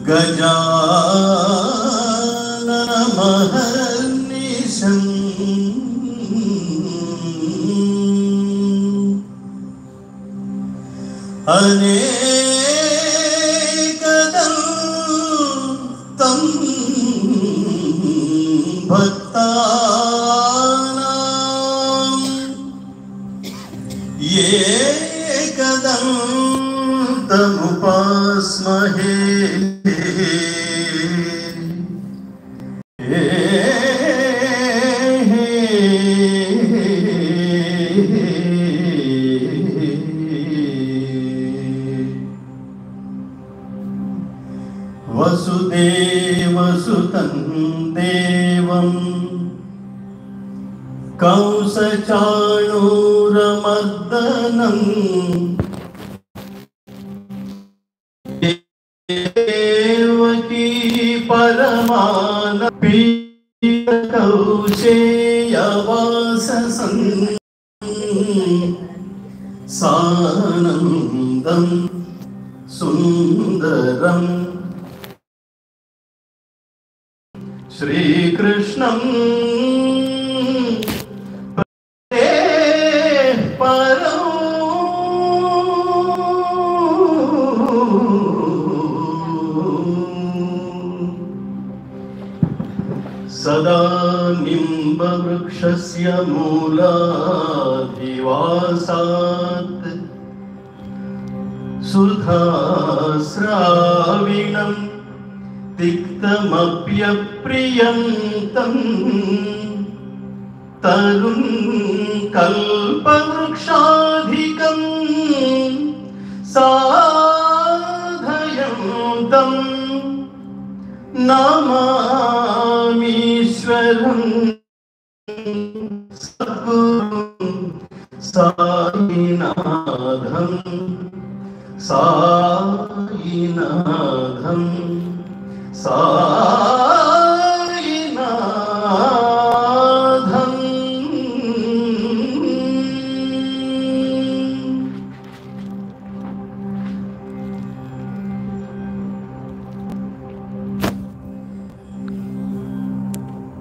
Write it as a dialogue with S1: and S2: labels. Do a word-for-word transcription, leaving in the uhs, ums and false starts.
S1: गजाननमहर्निशम् अनेकदन्तं भक्तानां एकदन्तमुपास्महे वसुदेवसुतं देवं कंसचाणूरमर्दनं देवकी परमानन्दकौशेयवाससं सानन्दं सुन्दरं श्रीकृष्णं परं सदा निम्बवृक्षस्य मूलाधिवासात् सुधास्राविणं तिक्तमप्यप्रियन्तं तरुं कल्पवृक्षाधिकं साधयन्तं नमामीश्वरं सद्गुरुं साईनाथं साईनाथं सा